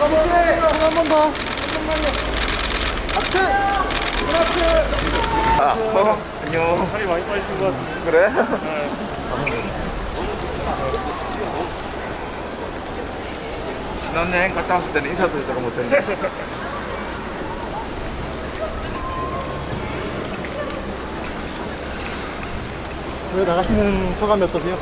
한 번 더. 앞에. 아, 안녕. 살이 많이 빠지신 것 같은데. 그래? 네. 신혼여행 갔다 왔을 때는 인사도 제가 못했는데. 왜 나가시는 소감이 어떠세요?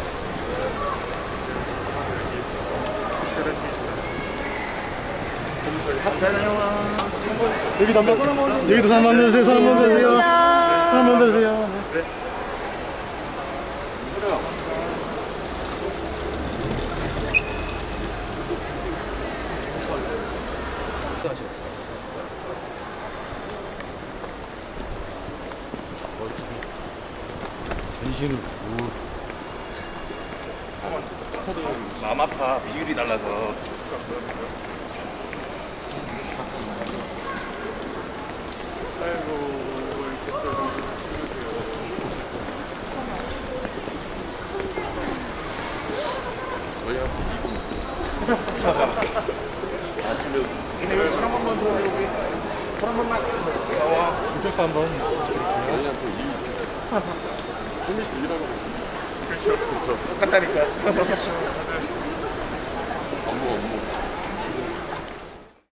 여기도 손 한번 들으세요. 손 한번 들으세요. 손 한번 들으세요. 네. 전신을 마음 아파. 비율이 달라서. 아이고, 이렇게 또 찍으세요. 저희한테 이거 아시면 여기 손 한 번만 더 여기 손 한 번만 고마워. 이쪽도 한번. 저희한테 재밌어 일하고 그렇죠 똑같다니까 업무